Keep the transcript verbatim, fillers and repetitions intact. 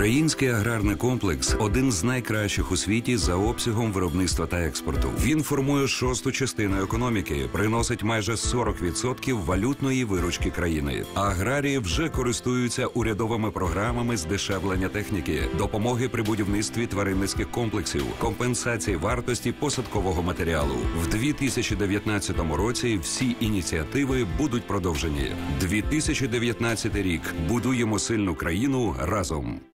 Український аграрний комплекс – один з найкращих у світі за обсягом виробництва та експорту. Він формує шосту частину економіки, приносить майже сорок відсотків валютної виручки країни. Аграрії вже користуються урядовими програмами здешевлення техніки, допомоги при будівництві тваринницьких комплексів, компенсації вартості посадкового матеріалу. В дві тисячі дев'ятнадцятому році всі ініціативи будуть продовжені. дві тисячі дев'ятнадцятий рік. Будуємо сильну країну разом.